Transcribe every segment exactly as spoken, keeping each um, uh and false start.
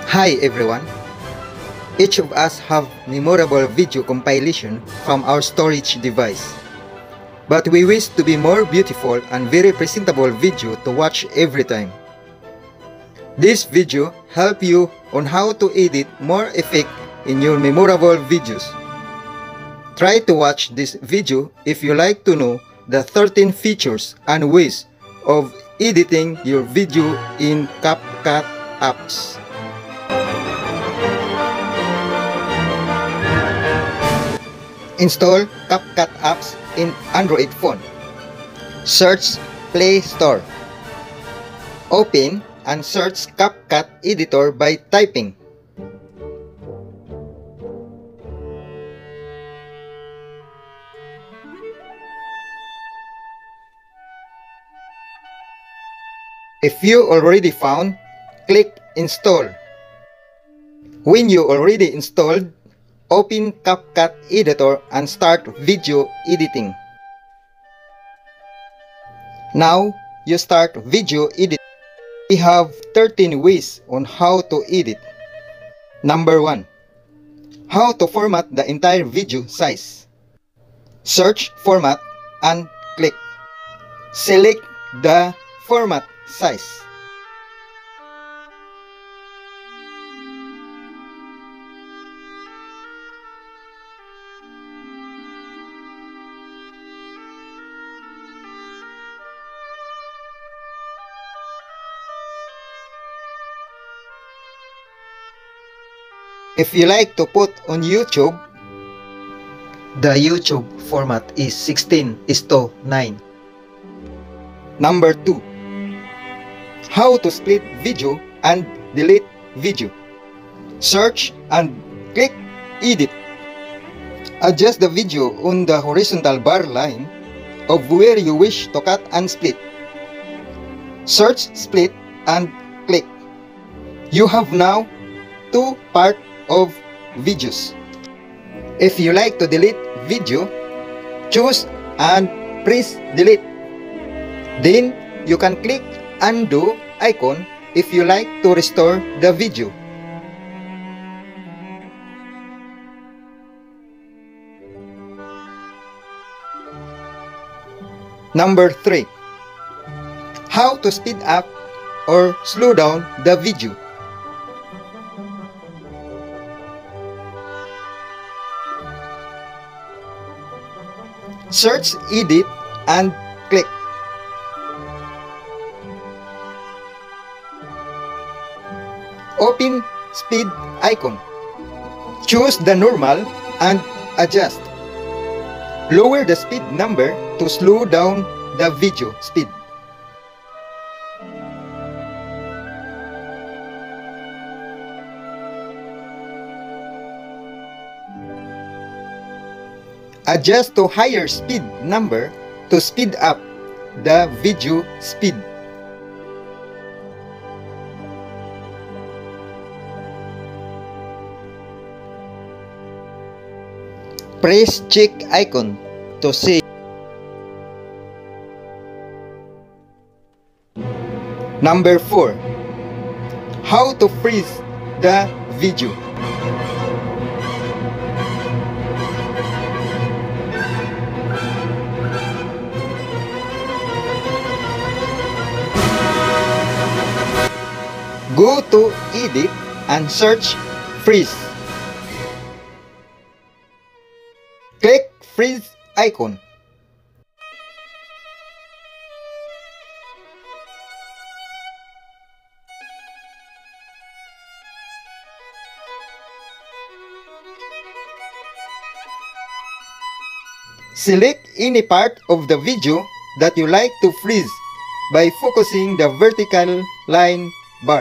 Hi everyone! Each of us have memorable video compilation from our storage device. But we wish to be more beautiful and very presentable video to watch every time. This video help you on how to edit more effect in your memorable videos. Try to watch this video if you like to know the thirteen features and ways of editing your video in CapCut apps. Install CapCut apps in Android phone. Search Play Store. Open and search CapCut editor by typing. If you already found, click Install. When you already installed, open CapCut editor and start video editing. Now you start video edit. We have thirteen ways on how to edit. Number one. How to format the entire video size. Search Format and click. Select the format size. If you like to put on YouTube, the YouTube format is sixteen is to nine. Number two. How to split video and delete video. Search and click Edit. Adjust the video on the horizontal bar line of where you wish to cut and split. Search Split and click. You have now two parts of videos. If you like to delete video, choose and press delete. Then you can click undo icon if you like to restore the video. Number three. How to speed up or slow down the video. Search Edit and click. Open speed icon. Choose the normal and adjust. Lower the speed number to slow down the video speed. Adjust to higher speed number to speed up the video speed. Press check icon to save. Number four. How to freeze the video. Go to Edit and search Freeze. Click Freeze icon. Select any part of the video that you like to freeze by focusing the vertical line bar.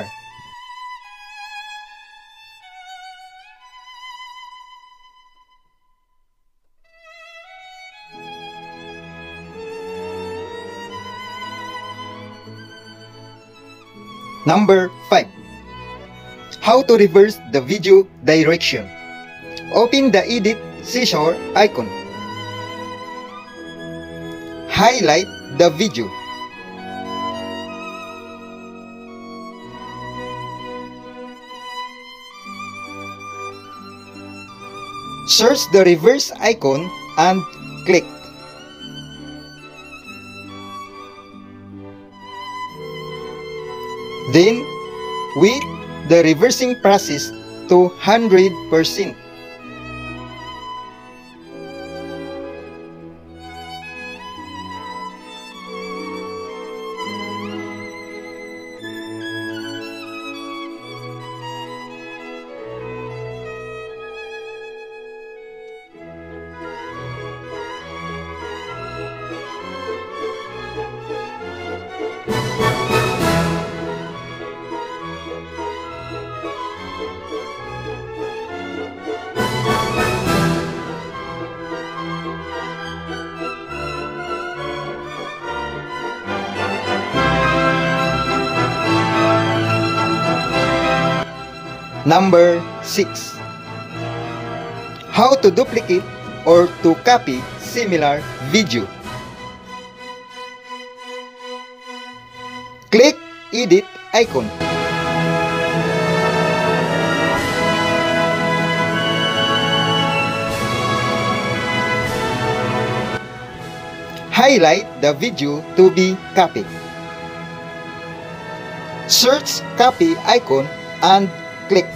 Number five. How to reverse the video direction. Open the Edit scissor icon. Highlight the video. Search the reverse icon and click. Then, wait the reversing process to one hundred percent. Number six. How to duplicate or to copy similar video. Click Edit icon. Highlight the video to be copied. Search Copy icon and click.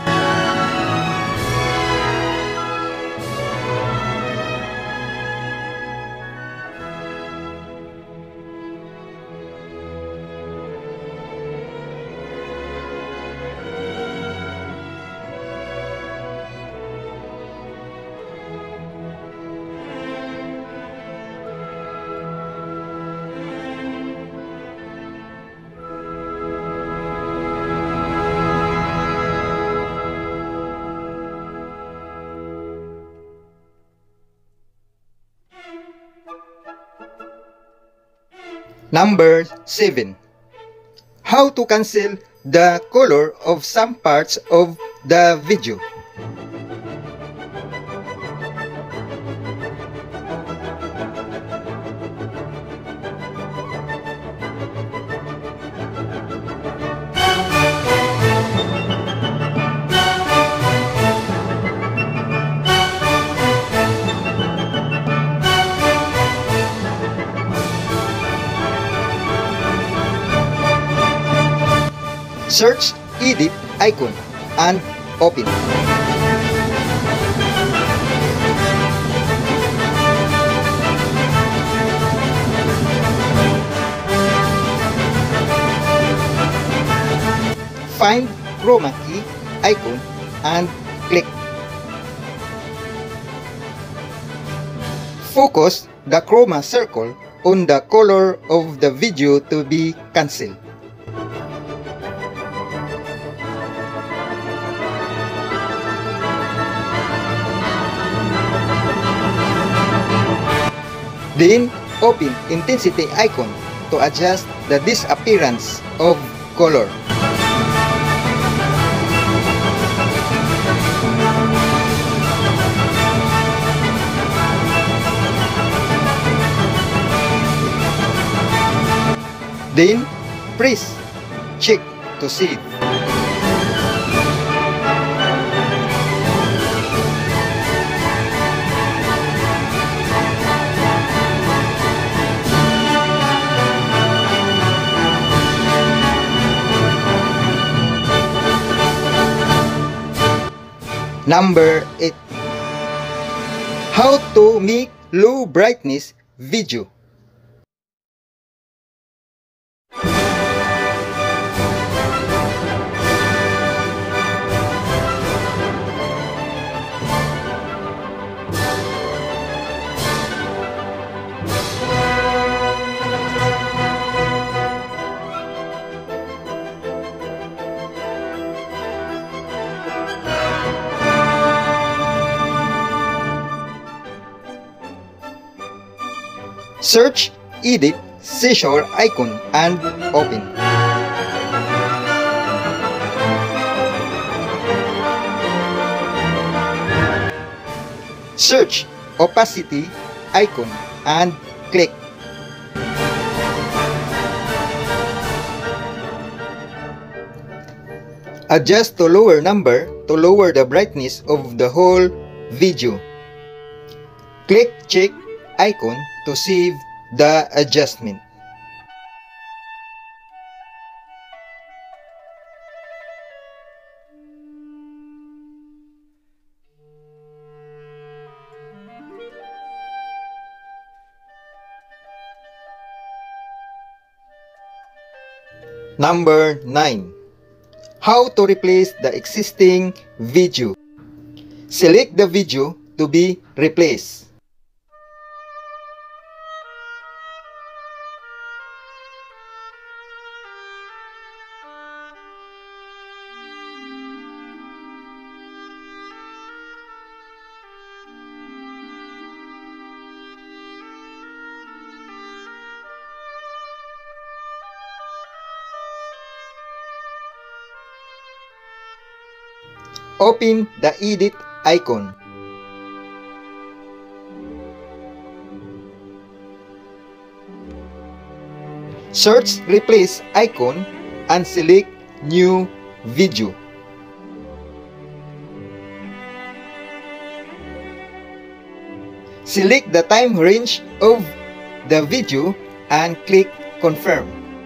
Number seven. How to cancel the color of some parts of the video. Search Edit icon and open. Find Chroma key icon and click. Focus the chroma circle on the color of the video to be cancelled. Then, open Intensity icon to adjust the disappearance of color. Then, press Check to save. Number eight. How to make low brightness video. Search Edit Seizure icon and open. Search Opacity icon and click. Adjust to lower number to lower the brightness of the whole video. Click check icon to save the adjustment. Number nine. How to replace the existing video. Select the video to be replaced. Open the edit icon. Search replace icon and select new video. Select the time range of the video and click confirm.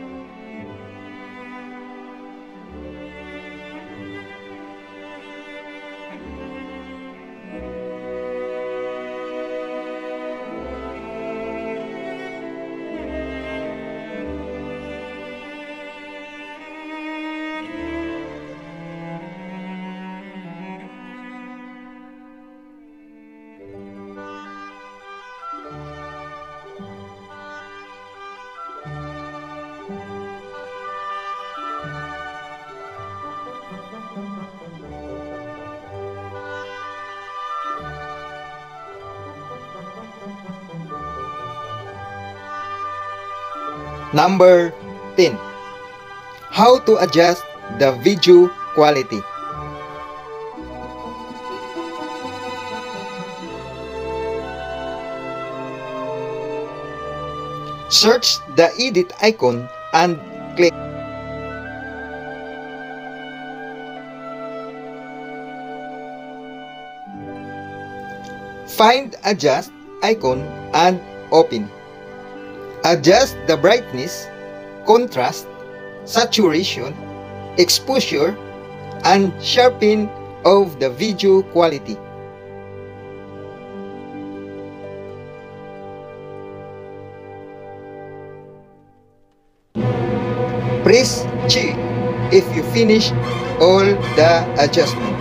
Number ten. How to adjust the video quality. Search the edit icon and click. Find adjust icon and open. Adjust the brightness, contrast, saturation, exposure, and sharpen of the video quality. Press G if you finish all the adjustment.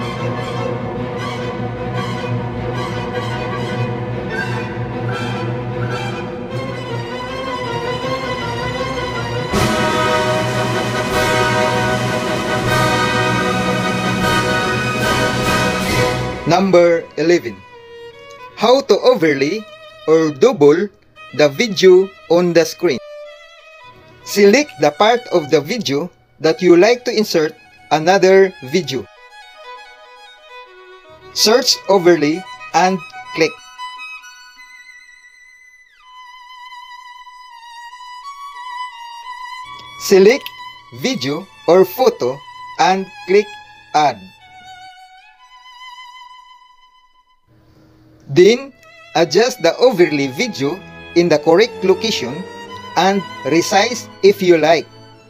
Number eleven. How to overlay or double the video on the screen. Select the part of the video that you like to insert another video. Search overlay and click. Select video or photo and click add. Then, adjust the overlay video in the correct location and resize if you like.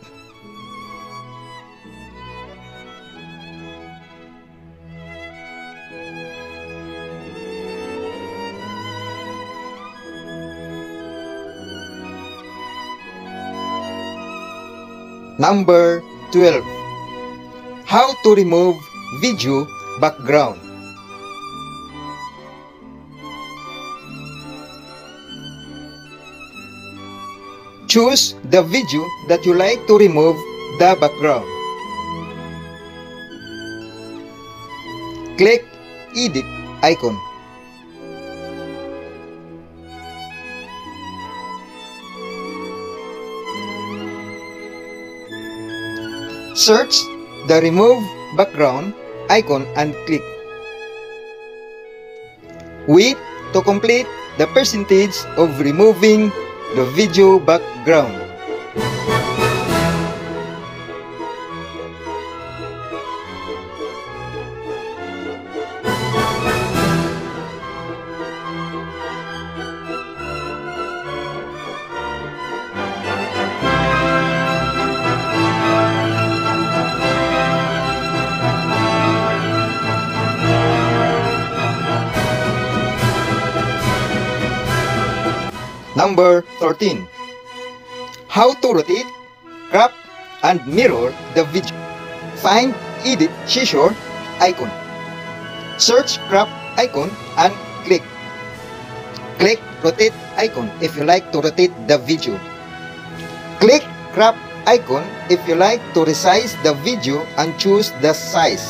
Number twelve. How to remove video background. Choose the video that you like to remove the background. Click Edit icon. Search the Remove Background icon and click. Wait to complete the percentage of removing the video background. Number thirteen. How to rotate, crop, and mirror the video. Find Edit Scissor icon. Search crop icon and click. Click rotate icon if you like to rotate the video. Click crop icon if you like to resize the video and choose the size.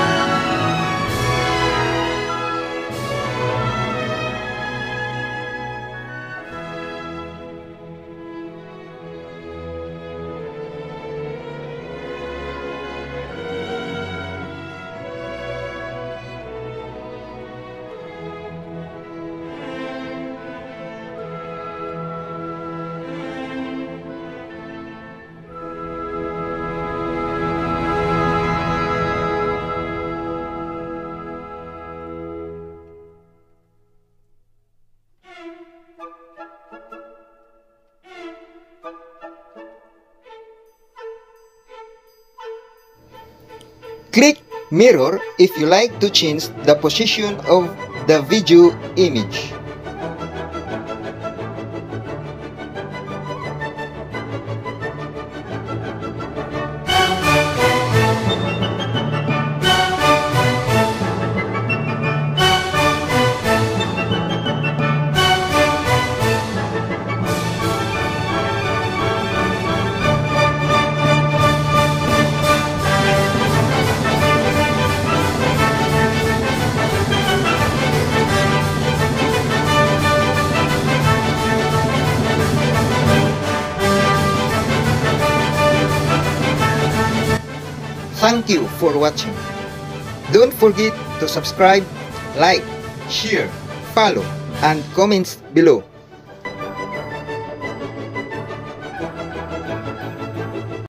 Click mirror if you like to change the position of the video image. Thank you for watching. Don't forget to subscribe, like, share, follow, and comments below.